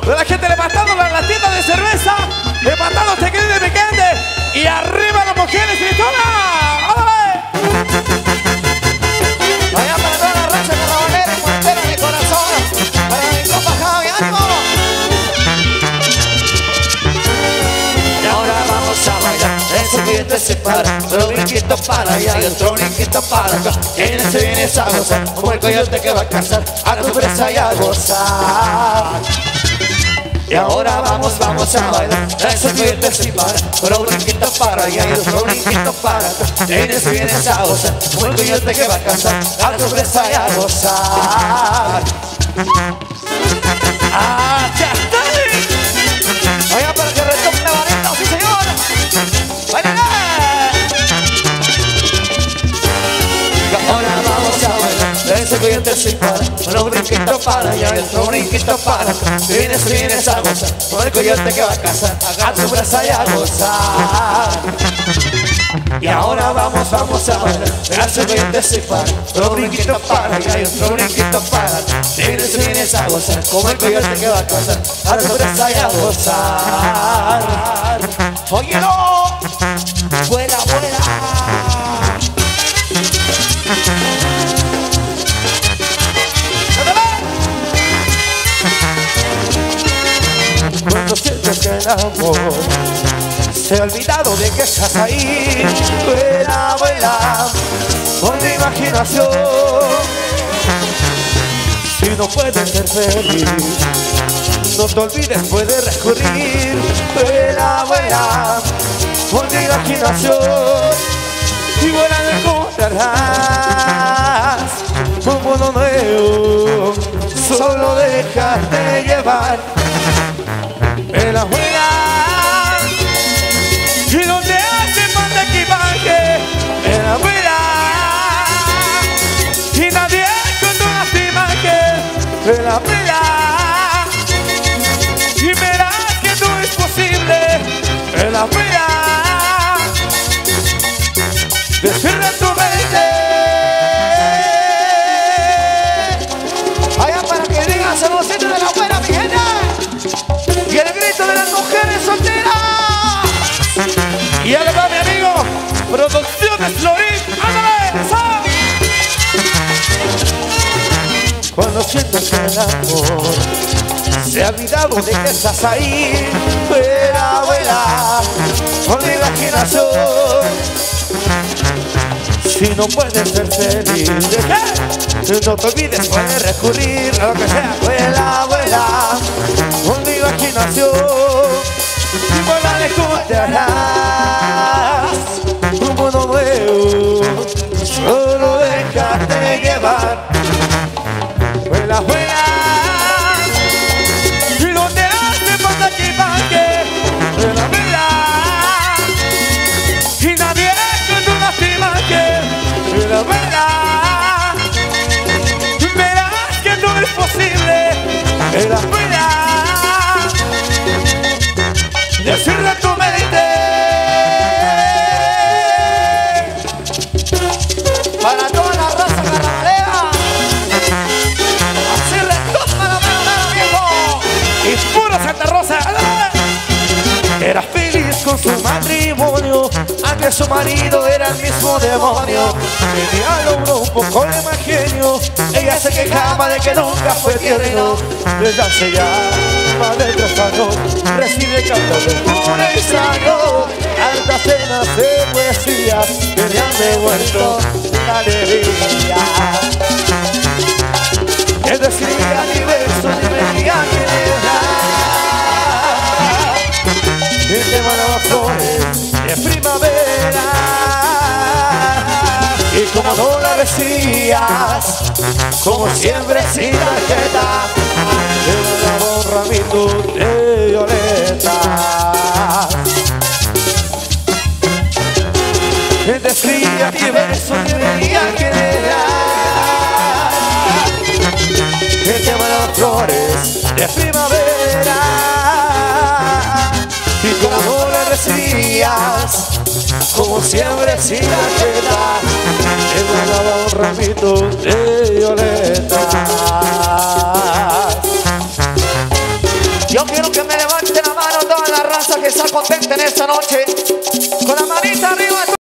De la gente levantando la tienda de cerveza, levantando este que de Piquete. Y arriba las mujeres gritonas. ¡Ándale! Vaya para toda la raza carnavalera y montera de corazón. Para mi compa Javi, ánimo. Y ahora vamos a bailar. Ese billete se para, otro brinquito para allá y otro brinquito para acá. Vienes y vienes a gozar, como el coyote que va a cazar, a tu presa y a gozar. Y ahora vamos a bailar. Ese billete se para, otro brinquito para allá y otro brinquito para acá. Vienes y vienes a gozar, como el coyote que va a cazar, a tu presa y a gozar. ¡Ah, ya está! Oiga, para que retome la varita, sí señor. ¡Bailala! Y ahora vamos a bailar. Ese coyote se para, un brinquito para allá y otro brinquito para acá. Vienes a gozar, con el coyote que va a cazar, a tu brasa y a gozar. Y ahora vamos a bailar. Ese coyote se para, un brinquito para allá y otro brinquito para acá. Vienes a gozar, como el coyote que va a cazar, a tu brasa y a gozar. ¡Óyelo! ¡Vuela, vuela! Cuando sientes que el amor se ha olvidado de que estás ahí, vuela, vuela, con tu imaginación. Si no puedes ser feliz, no te olvides, puedes recurrir. Vuela, vuela, con tu imaginación. Y vuela encontrarás un mundo nuevo. Solo déjate llevar. Vuela, vuela, y no te hace falta equipaje. Vuela, vuela, y nadie con tu imagen. Vuela, vuela, y verás que no es posible. Vuela, vuela, descierra tu mente. Allá para que digas el bocete de la buena, mi gente. Y el grito de las mujeres solteras. Y ahora va mi amigo, Producciones Lorín. ¡Ándale! ¡Sa! Cuando sientes que el amor se ha olvidado de que estás ahí, vuela, vuela, con la imaginación. Si no puedes ser feliz, no te olvides, puedes recurrir a lo que sea. Vuela, vuela, con tu imaginación. Y vuela, encontrarás un mundo nuevo. Solo déjate llevar. Vuela, vuela, y no te hace falta equipaje. Vuela, vuela, y nadie con tu lastimaje. Vuela, vuela, verás que no es posible. Vuela, vuela, decirle a tu mente. Para toda la raza carnavalera, hacerle toma la mano, viejo. Y pura Santa Rosa. Era feliz con su matrimonio, aunque su marido era el mismo demonio. Tenía al hombro un poco de mal genio, ella se quejaba de que nunca fue tierno. Desde hace ya más de 3 años recibe cantos de un extraño, altas cenas de poesía que le han devuelto la alegría. Él decía diversos y venía a y te mandaba flores de primavera. Y como no la recibías, como siempre sin tarjeta, te mandaba un ramito de violeta. Él te escribía y versos y venía a querer. Que te mandaba flores de primavera. Y como no la recibías, como siempre sin tarjeta, te mandaba un ramito de violeta. Yo quiero que me levante la mano toda la raza que está contenta en esta noche. Con la manita arriba.